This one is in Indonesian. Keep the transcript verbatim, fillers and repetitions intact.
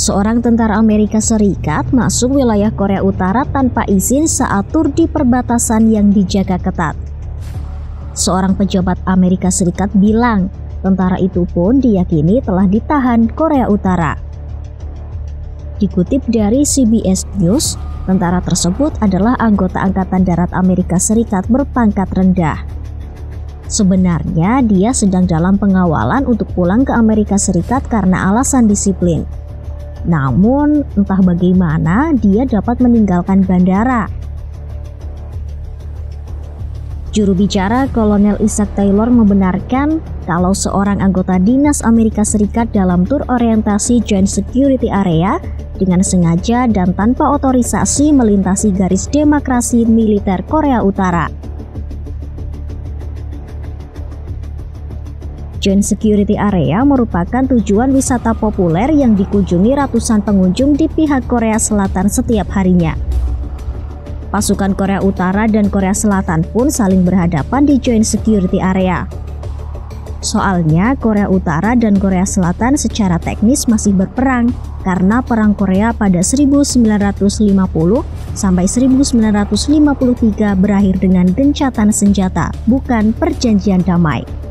Seorang tentara Amerika Serikat masuk wilayah Korea Utara tanpa izin saat tur di perbatasan yang dijaga ketat. Seorang pejabat Amerika Serikat bilang, tentara itu pun diyakini telah ditahan Korea Utara. Dikutip dari C B S News, tentara tersebut adalah anggota Angkatan Darat Amerika Serikat berpangkat rendah. Sebenarnya dia sedang dalam pengawalan untuk pulang ke Amerika Serikat karena alasan disiplin. Namun, entah bagaimana dia dapat meninggalkan bandara. Juru bicara Kolonel Isaac Taylor membenarkan kalau seorang anggota dinas Amerika Serikat dalam tur orientasi Joint Security Area dengan sengaja dan tanpa otorisasi melintasi garis demarkasi militer Korea Utara. Joint Security Area merupakan tujuan wisata populer yang dikunjungi ratusan pengunjung di pihak Korea Selatan setiap harinya. Pasukan Korea Utara dan Korea Selatan pun saling berhadapan di Joint Security Area. Soalnya Korea Utara dan Korea Selatan secara teknis masih berperang karena Perang Korea pada seribu sembilan ratus lima puluh sampai seribu sembilan ratus lima puluh tiga berakhir dengan gencatan senjata, bukan perjanjian damai.